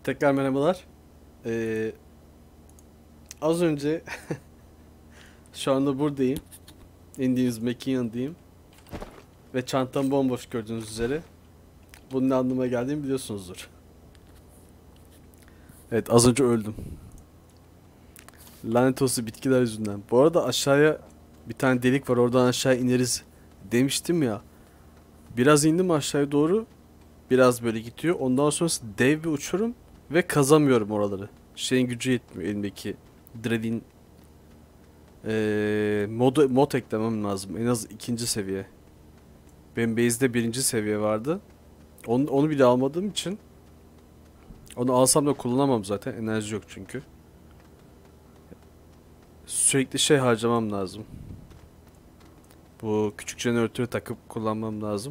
Tekrar merhabalar. Ee, Az önce şu anda buradayım. İndiğimiz mekan yanındayım. Ve çantam bomboş gördüğünüz üzere. Bunun ne anlama geldiğini biliyorsunuzdur. Evet, az önce öldüm. Lanet olsun bitkiler yüzünden. Bu arada aşağıya bir tane delik var, oradan aşağı ineriz demiştim ya. Biraz indim aşağıya doğru. Biraz böyle gidiyor. Ondan sonrası dev bir uçurum. Ve kazamıyorum oraları. Şeyin gücü yetmiyor elimdeki. Dread'in mod eklemem lazım. En az ikinci seviye. Benim base'de birinci seviye vardı. Onu bile almadığım için onu alsam da kullanamam zaten. Enerji yok çünkü. Sürekli şey harcamam lazım. Bu küçük jeneratörü takıp kullanmam lazım.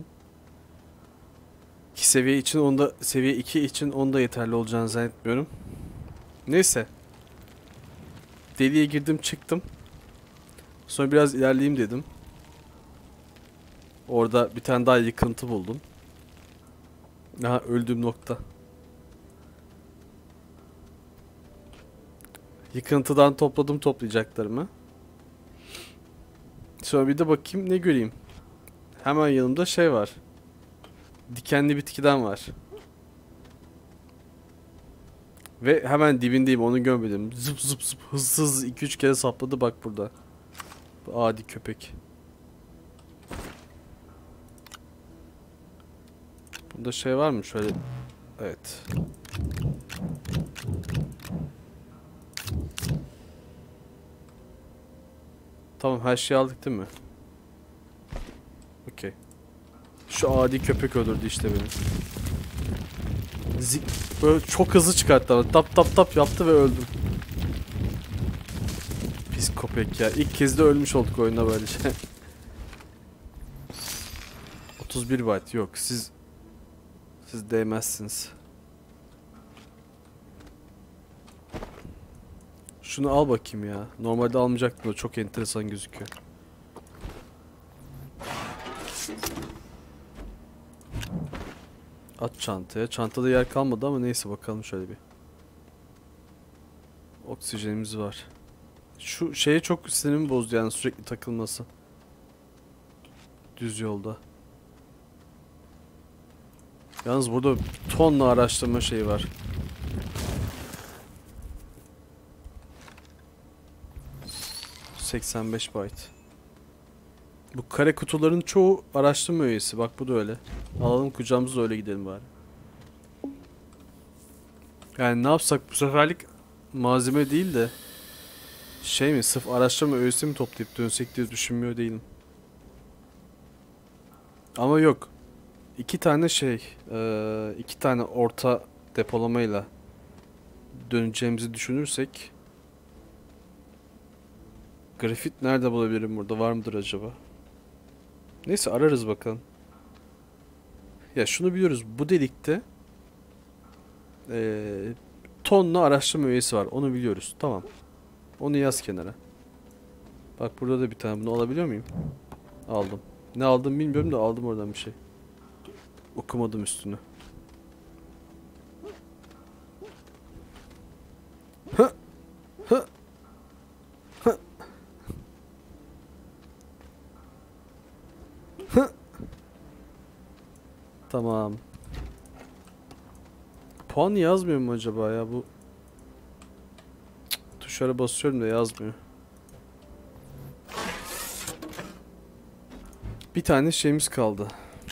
2 seviye için onda, seviye 2 için onda yeterli olacağını zannetmiyorum. Neyse. Deliğe girdim çıktım. Sonra biraz ilerleyeyim dedim. Orada bir tane daha yıkıntı buldum. Aha, öldüğüm nokta. Yıkıntıdan topladım toplayacaklarımı. Sonra bir de bakayım ne göreyim. Hemen yanımda şey var. Dikenli bitkiden var. Ve hemen dibindeyim, onu görmedim. Zıp zıp zıp hızlı hızlı 2-3 kere sapladı bak burada. Bu adi köpek. Bunda şey var mı şöyle? Evet. Tamam, her şeyi aldık değil mi? Okey. Şu adi köpek öldürdü işte beni. Böyle çok hızlı çıkarttı ama tap tap tap yaptı ve öldüm. Pis köpek ya. İlk kez de ölmüş olduk oyunda böylece. 31 byte yok. Siz değmezsiniz. Şunu al bakayım ya. Normalde almayacaktım da çok enteresan gözüküyor. At çantaya. Çantada yer kalmadı ama neyse bakalım şöyle bir. Oksijenimiz var. Şu şeye çok sinirimi bozdu yani sürekli takılması. Düz yolda. Yalnız burada tonla araştırma şeyi var. ...85 byte. Bu kare kutuların çoğu araştırma üyesi. Bak bu da öyle. Alalım kucağımıza öyle gidelim bari. Yani ne yapsak bu seferlik malzeme değil de... Şey mi, sırf araştırma öğesi mi toplayıp dönsek diye düşünmüyor değilim. Ama yok. İki tane iki tane orta depolamayla döneceğimizi düşünürsek... Grafit nerede bulabilirim burada? Var mıdır acaba? Neyse ararız bakalım. Ya şunu biliyoruz. Bu delikte tonla araştırma üyesi var. Onu biliyoruz. Tamam. Onu yaz kenara. Bak burada da bir tane. Bunu alabiliyor muyum? Aldım. Ne aldım bilmiyorum da aldım oradan bir şey. Okumadım üstünü. Hı, hı, hı, hı. Tamam. Puan yazmıyor mu acaba ya bu? Tuşlara basıyorum da yazmıyor. Bir tane şeyimiz kaldı.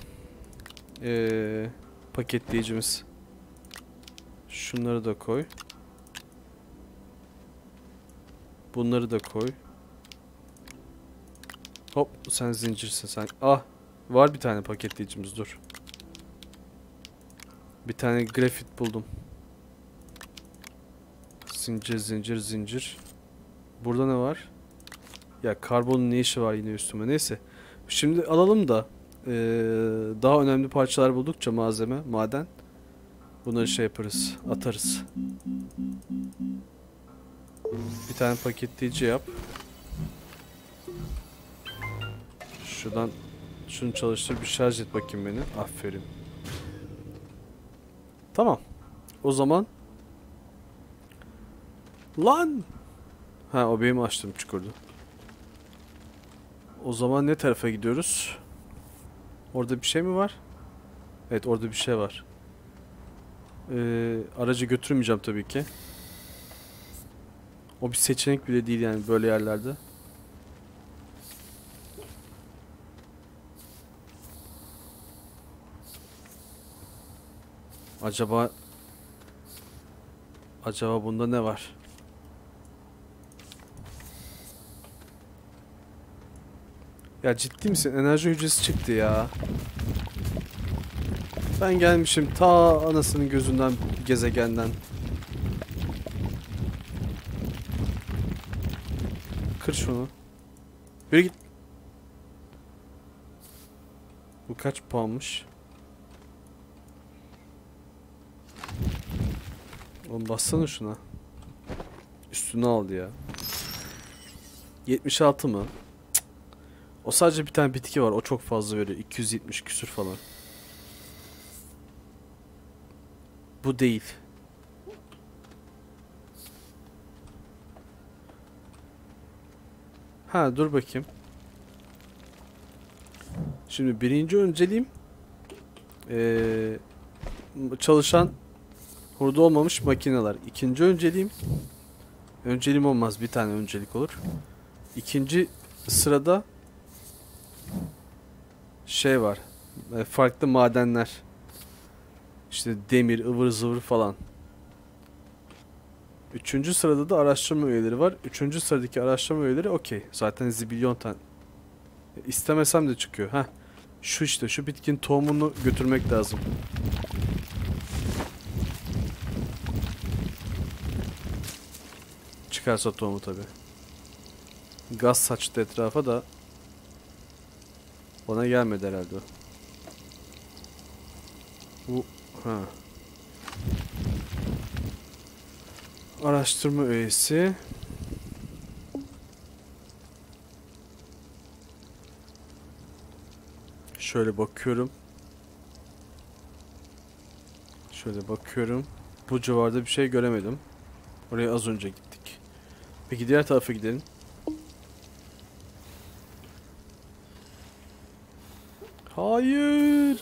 Paketleyicimiz. Şunları da koy. Bunları da koy. Hop, sen zincirsin sen. Ah, var bir tane paketleyicimiz, dur. Bir tane grafit buldum. Zincir zincir zincir. Burada ne var? Ya karbonun ne işi var yine üstüme, neyse. Şimdi alalım da daha önemli parçalar buldukça malzeme, maden. Bunları şey yaparız, atarız. Bir tane paketleyici yap. Şuradan şunu çalıştır, bir şarj et bakayım beni. Aferin. Tamam. O zaman Lan! Ha, o benim açtığım çukurdu. O zaman ne tarafa gidiyoruz? Orada bir şey mi var? Evet, orada bir şey var. Aracı götürmeyeceğim tabii ki. O bir seçenek bile değil yani böyle yerlerde. Acaba bunda ne var? Ya ciddi misin? Enerji hücresi çıktı ya. Ben gelmişim ta anasının gözünden, gezegenden. Kır şunu. Bir git. Bu kaç puanmış? Oğlum bassana şuna. Üstüne aldı ya. 76 mı? Cık. O sadece bir tane bitki var. O çok fazla veriyor. 270 küsür falan. Bu değil. Ha, dur bakayım. Şimdi birinci önceliğim çalışan hurda olmamış makineler. İkinci önceliğim olmaz, bir tane öncelik olur. İkinci sırada şey var. Farklı madenler. İşte demir, ıvır zıvır falan. Üçüncü sırada da araştırma üyeleri var. Üçüncü sıradaki araştırma üyeleri okey. Zaten zibilyon tane. İstemesem de çıkıyor. Heh. Şu işte, şu bitkinin tohumunu götürmek lazım. Çıkarsa tohumu tabi. Gaz saçtı etrafa da bana gelmedi herhalde. Bu ha. Araştırma üyesi. Şöyle bakıyorum. Bu civarda bir şey göremedim. Oraya az önce gittik. Peki diğer tarafa gidelim. Hayır.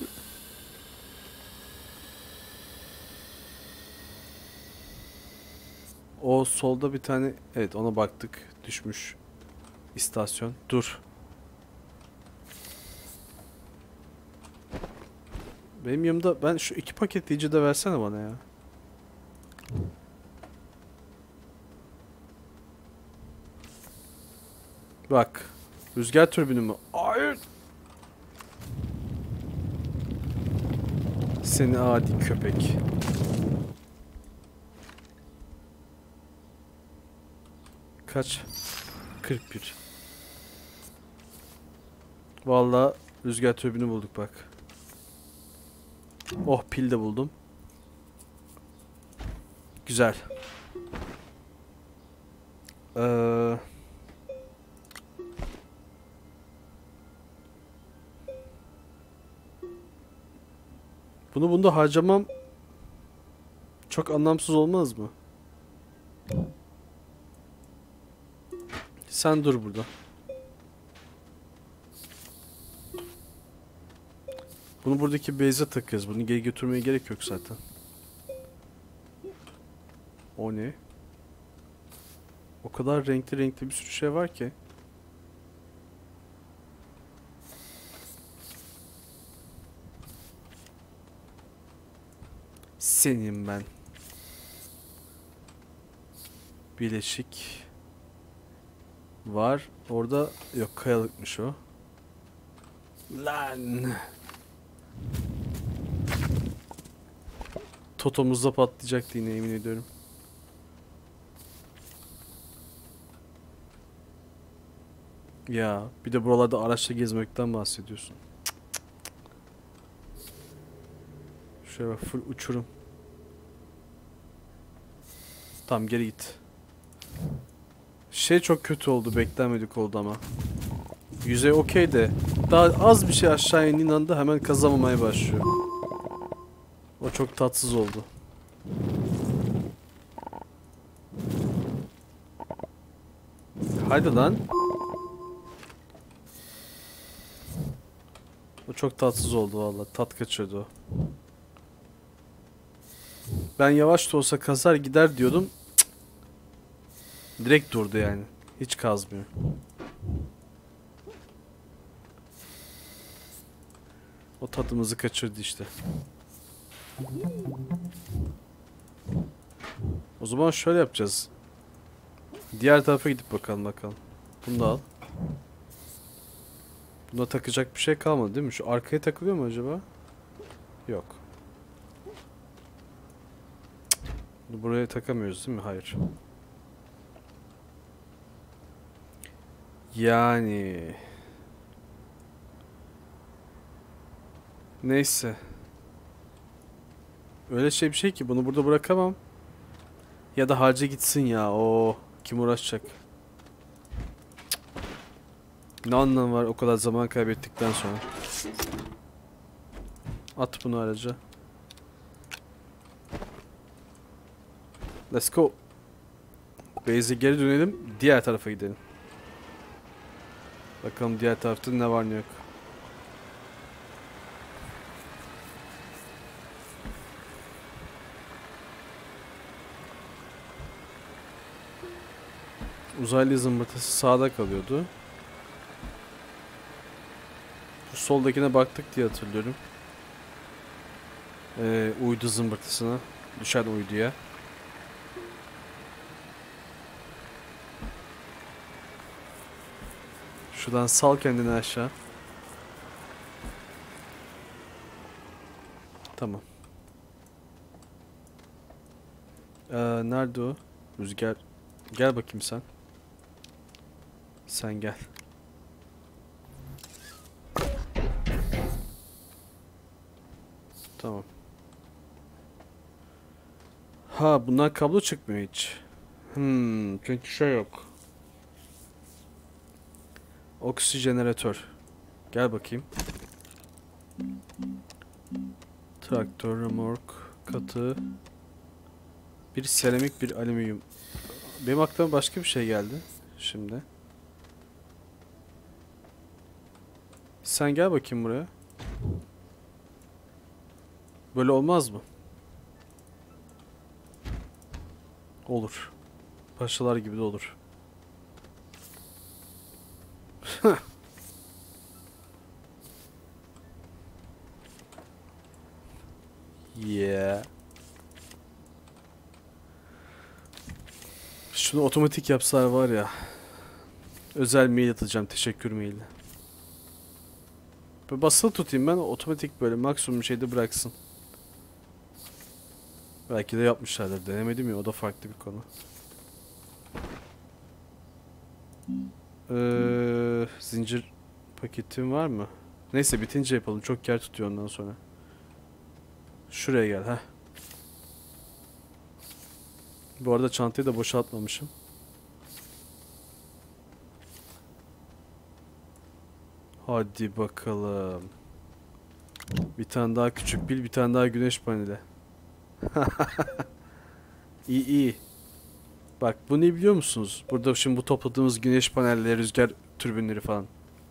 O solda bir tane, evet, ona baktık. Düşmüş istasyon. Dur. Benim yanımda, ben şu 2 paketleyici de versene bana ya. Bak. Rüzgar türbünü mü? Hayır. Seni adi köpek. Kaç? 41. Vallahi rüzgar türbünü bulduk bak. Oh, pil de buldum. Güzel. Eee... Bunu bunda harcamam çok anlamsız olmaz mı? Sen dur burada. Bunu buradaki base'e takıyoruz. Bunu geri götürmeye gerek yok zaten. O ne? O kadar renkli renkli bir sürü şey var ki. Senin ben. Bileşik var. Orada yok, kayalıkmış o. Lan. Totomuzda patlayacaktı yine, emin ediyorum. Ya bir de buralarda araçla gezmekten bahsediyorsun. Şöyle bak, full uçurum. Tamam, geri git. Şey çok kötü oldu, beklenmedik oldu ama. Yüzey okey de daha az bir şey aşağı indiğin anda hemen kazamamaya başlıyor. O çok tatsız oldu. Hadi lan. O çok tatsız oldu valla. Tat kaçırdı o. Ben yavaş da olsa kazar gider diyordum. Cık. Direkt durdu yani. Hiç kazmıyor. O tadımızı kaçırdı işte. O zaman şöyle yapacağız. Diğer tarafa gidip bakalım. Bunu da al. Buna takacak bir şey kalmadı değil mi? Şu arkaya takılıyor mu acaba? Yok. Bunu buraya takamıyoruz değil mi? Hayır. Yani... Neyse. Öyle bir şey ki bunu burada bırakamam. Ya da harca gitsin ya. O kim uğraşacak? Ne anlamı var o kadar zaman kaybettikten sonra? At bunu araca. Let's go. Base'e geri dönelim. Diğer tarafa gidelim. Bakalım diğer tarafta ne var ne yok. Uzaylı zımbırtısı sağda kalıyordu. Şu soldakine baktık diye hatırlıyorum. Uydu zımbırtısına. Düşen uyduya. Şuradan sal kendini aşağı. Tamam. Nerede o? Rüzgar. Gel bakayım sen. Sen gel. Tamam. Ha bundan kablo çıkmıyor hiç. Çünkü şey yok. Oksijeneratör. Gel bakayım. Traktör, remork, katı. Bir seramik, bir alüminyum. Benim aklıma başka bir şey geldi. Şimdi. Sen gel bakayım buraya. Böyle olmaz mı? Olur. Paşalar gibi de olur. Yeah. Şunu otomatik yapsalar var ya. Özel mail atacağım. Teşekkür maili. Böyle basılı tutayım ben. Otomatik böyle maksimum şeyde bıraksın. Belki de yapmışlardır. Denemedim ya. O da farklı bir konu. Zincir paketim var mı? Neyse bitince yapalım. Çok yer tutuyor ondan sonra. Şuraya gel. Heh. Bu arada çantayı da boşaltmamışım. Hadi bakalım. Bir tane daha küçük pil, bir tane daha güneş paneli. İyi iyi. Bak bu ne biliyor musunuz? Burada şimdi bu topladığımız güneş panelleri, rüzgar türbinleri falan.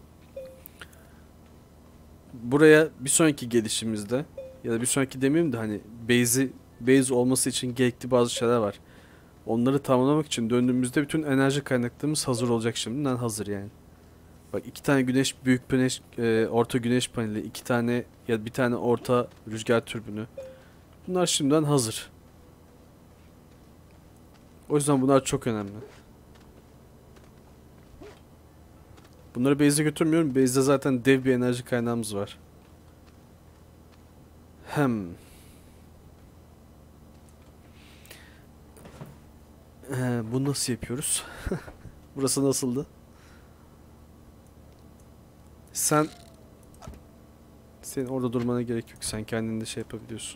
Buraya bir sonraki gelişimizde ya da bir sonraki demeyeyim de hani base olması için gerekli bazı şeyler var. Onları tamamlamak için döndüğümüzde bütün enerji kaynaklarımız hazır olacak şimdiden hazır yani. Bak iki tane büyük güneş, orta güneş paneli, iki tane ya bir tane orta rüzgar türbünü. Bunlar şimdiden hazır. O yüzden bunlar çok önemli. Bunları base'e götürmüyorum. Base'de zaten dev bir enerji kaynağımız var. Hem. Bunu nasıl yapıyoruz? Burası nasıldı? Senin orada durmana gerek yok. Sen kendin de şey yapabiliyorsun.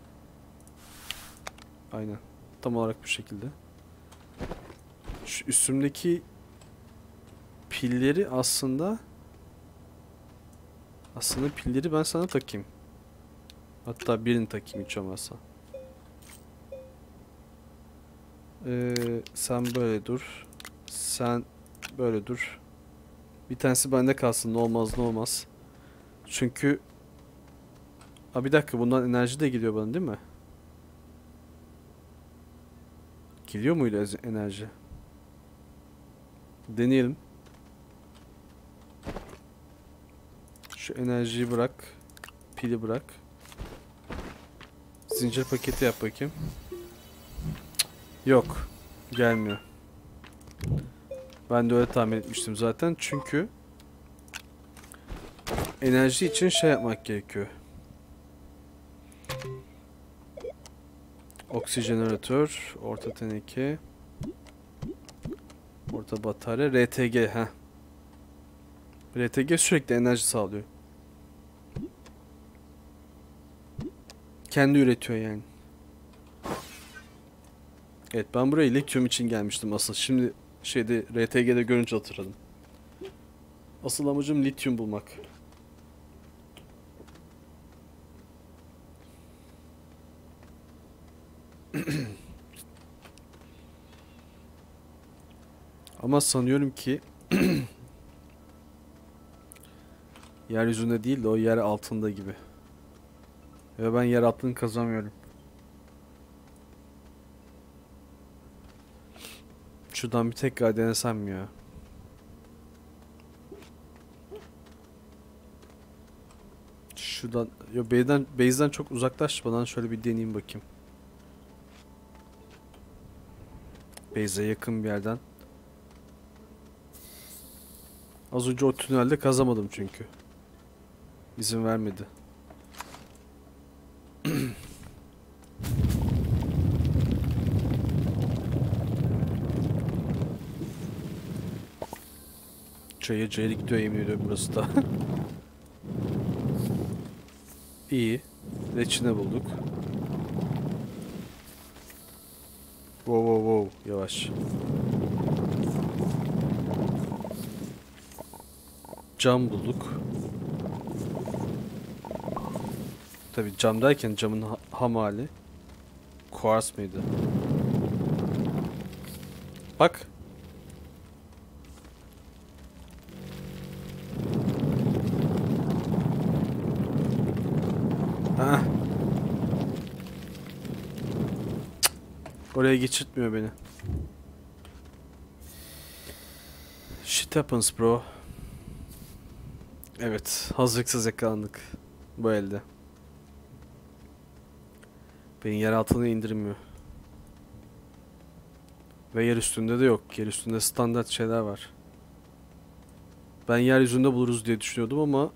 Aynen. Tam olarak bu şekilde. Şu üstümdeki pilleri aslında pilleri ben sana takayım. Hatta birini takayım hiç olmazsa. Sen böyle dur. Sen Böyle dur. Bir tanesi bende kalsın, ne olmaz ne olmaz. Çünkü... Ha bir dakika, bundan enerji de geliyor bana değil mi? Geliyor muydu enerji? Deneyelim. Şu enerjiyi bırak. Pili bırak. Zincir paketi yap bakayım. Yok. Gelmiyor. Ben de öyle tahmin etmiştim zaten. Çünkü enerji için şey yapmak gerekiyor. Oksijeneratör, orta teneke, orta batarya, RTG. Ha. RTG sürekli enerji sağlıyor. Kendi üretiyor yani. Evet, ben buraya lityum için gelmiştim asıl. Şimdi şeyde RTG'de görünce hatırladım. Asıl amacım lityum bulmak. Ama sanıyorum ki yeryüzünde değil de o yer altında gibi. Ve ben yer altını kazanmıyorum. Şuradan bir tekrar denesem mi ya? Şuradan, yo base'den çok uzaklaşmadan şöyle bir deneyeyim bakayım. Base'e yakın bir yerden. Az önce o tünelde kazamadım çünkü. İzin vermedi. Çayır çayır gidiyor yemin ediyorum burası da. İyi. Reçine bulduk. Wow wow wow. Yavaş. Cam bulduk. Tabi cam derken camın ham hali. Kuars mıydı? Bak. Ha. Oraya geçirtmiyor beni. Shit happens bro. Evet, hazırlıksız yakalandık bu elde. Beni yer altına indirmiyor. Ve yer üstünde de yok. Yer üstünde standart şeyler var. Ben yeryüzünde buluruz diye düşünüyordum ama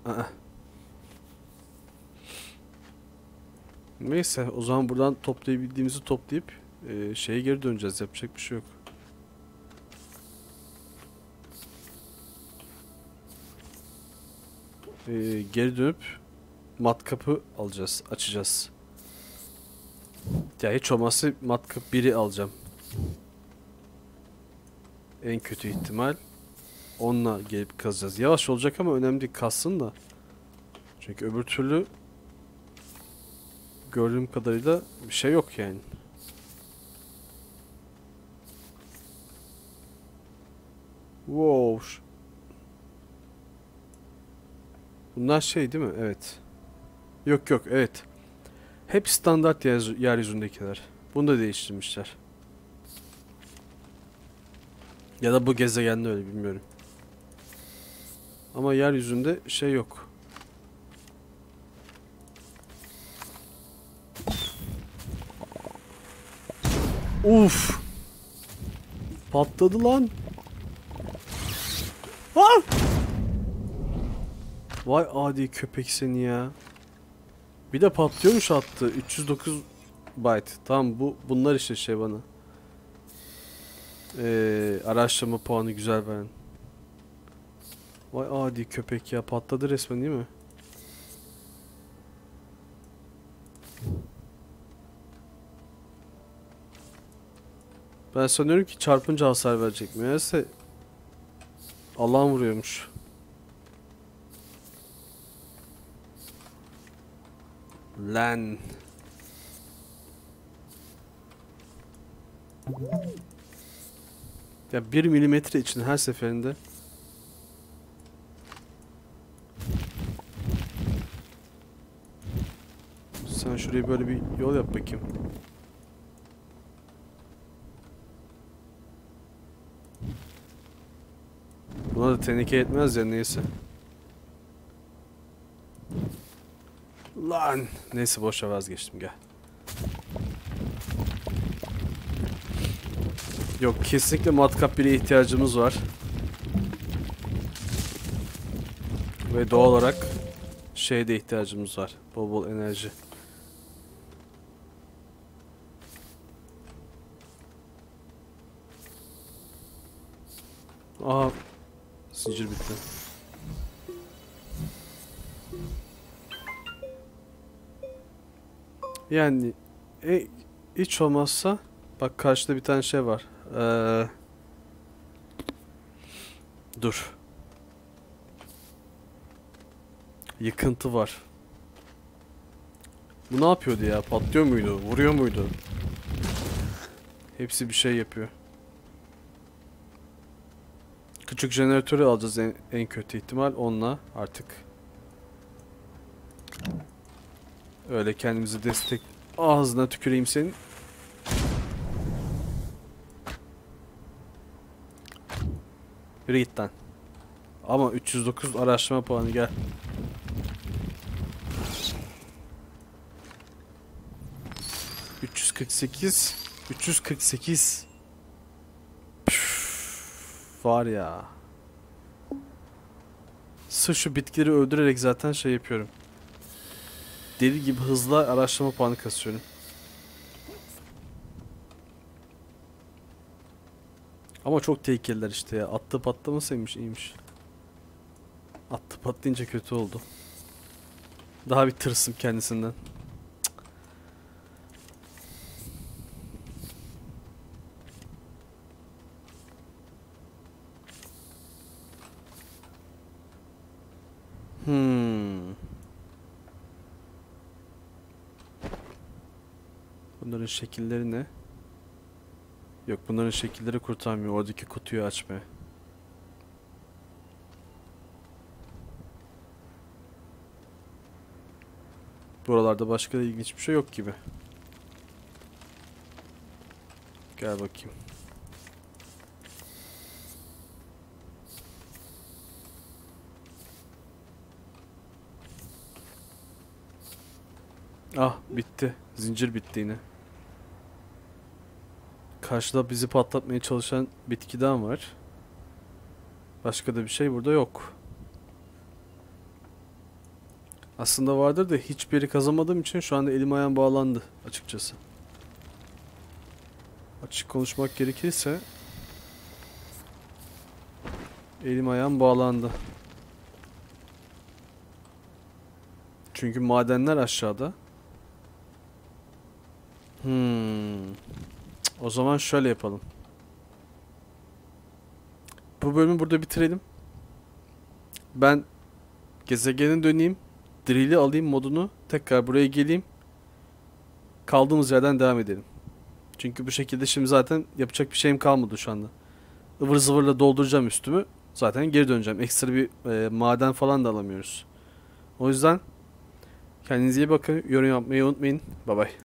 neyse, o zaman buradan toplayabildiğimizi toplayıp şeye geri döneceğiz. Yapacak bir şey yok. Geri dönüp matkapı alacağız, açacağız. Ya hiç olmazsa matkap 1'i alacağım. En kötü ihtimal onunla gelip kazacağız. Yavaş olacak ama önemli değil, kazsın da. Çünkü öbür türlü gördüğüm kadarıyla bir şey yok yani. Wow. Bunlar şey değil mi? Evet. Yok yok, evet. Hep standart yeryüzündekiler. Bunu da değiştirmişler. Ya da bu gezegende öyle, bilmiyorum. Ama yeryüzünde şey yok. Uf! Patladı lan. Ah! Vay adi köpek seni ya. Bir de patlıyormuş attı. 309 byte. Tamam, bunlar işte şey bana. Araştırma puanı güzel veren. Vay adi köpek ya, patladı resmen değil mi? Ben sanıyorum ki çarpınca hasar verecek. Meğerse Allah'ın vuruyormuş. Lan. Ya 1 milimetre için her seferinde. Sen şuraya böyle bir yol yap bakayım. Buna da teneke yetmez ya, neyse. Lan neyse, boşa vazgeçtim, gel. Yok, kesinlikle matkap bile ihtiyacımız var. Ve doğal olarak şeye de ihtiyacımız var. Bol bol enerji. Aha, zincir bitti. Yani hiç olmazsa bak, karşıda bir tane şey var. Dur. Yıkıntı var. Bu ne yapıyordu ya? Patlıyor muydu? Vuruyor muydu? Hepsi bir şey yapıyor. Küçük jeneratörü alacağız en kötü ihtimal. Onunla artık öyle kendimizi destek... Ağzına tüküreyim senin. Yürü git lan. Ama 309 araştırma puanı, gel. ...348... 348... Püf, var ya. Sırf şu bitkileri öldürerek zaten şey yapıyorum. Deli gibi hızla araştırma puanı kasıyorum. Ama çok tehlikeliler işte ya. Attı patlamasaymış iyiymiş. Attı patlayınca kötü oldu. Daha bir tırsım kendisinden. Bunların şekilleri ne? Yok, bunların şekilleri kurtarmıyor oradaki kutuyu açmaya. Buralarda başka da ilginç bir şey yok gibi. Gel bakayım. Ah, bitti. Zincir bitti yine. Karşıda bizi patlatmaya çalışan bitkiden var. Başka da bir şey burada yok. Aslında vardır da hiçbiri kazanmadığım için şu anda elim ayağım bağlandı açıkçası. Açık konuşmak gerekirse elim ayağım bağlandı. Çünkü madenler aşağıda. O zaman şöyle yapalım. Bu bölümü burada bitirelim. Ben gezegene döneyim. Drill'i alayım modunu. Tekrar buraya geleyim. Kaldığımız yerden devam edelim. Çünkü bu şekilde şimdi zaten yapacak bir şeyim kalmadı şu anda. Ivır zıvırla dolduracağım üstümü. Zaten geri döneceğim. Ekstra bir maden falan da alamıyoruz. O yüzden kendinize iyi bakın. Yorum yapmayı unutmayın. Bye bye.